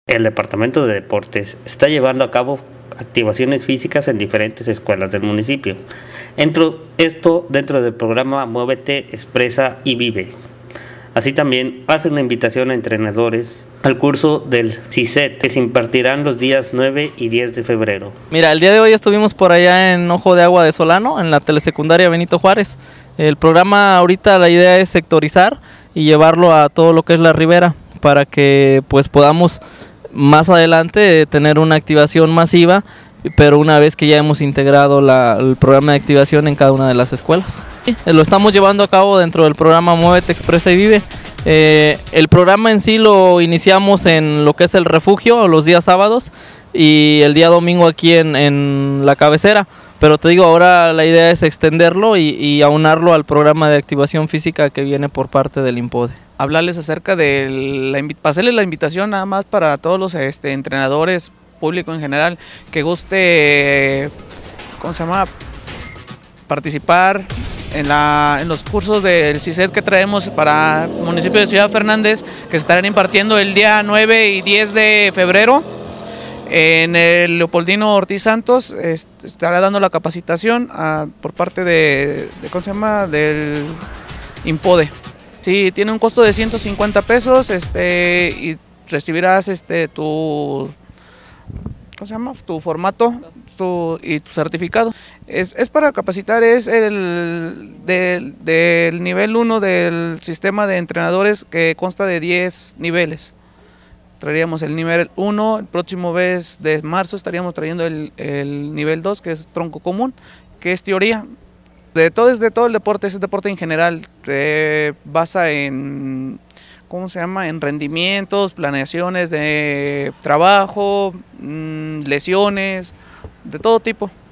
El Departamento de Deportes está llevando a cabo activaciones físicas en diferentes escuelas del municipio. Dentro del programa Muévete, Expresa y Vive. Así también hace una invitación a entrenadores al curso del CICET que se impartirán los días 9 y 10 de febrero. Mira, el día de hoy estuvimos por allá en Ojo de Agua de Solano, en la telesecundaria Benito Juárez. El programa ahorita la idea es sectorizar y llevarlo a todo lo que es la ribera para que pues podamos más adelante tener una activación masiva, pero una vez que ya hemos integrado el programa de activación en cada una de las escuelas. Lo estamos llevando a cabo dentro del programa Muévete, Expresa y Vive. El programa en sí lo iniciamos en lo que es el refugio los días sábados y el día domingo aquí en la cabecera, pero te digo, ahora la idea es extenderlo y aunarlo al programa de activación física que viene por parte del INPODE. Hablarles acerca de pasarles la invitación nada más para todos los entrenadores, público en general, que guste, participar en los cursos del CICET que traemos para el municipio de Ciudad Fernández, que se estarán impartiendo el día 9 y 10 de febrero. En el Leopoldino Ortiz Santos estará dando la capacitación por parte del INPODE. Sí, tiene un costo de 150 pesos y recibirás tu formato y tu certificado. Es para capacitar, es del nivel 1 del sistema de entrenadores que consta de 10 niveles. Traeríamos el nivel 1, el próximo mes de marzo estaríamos trayendo el nivel 2, que es tronco común, que es teoría. De todo el deporte, es deporte en general, basa en, en rendimientos, planeaciones de trabajo, lesiones, de todo tipo.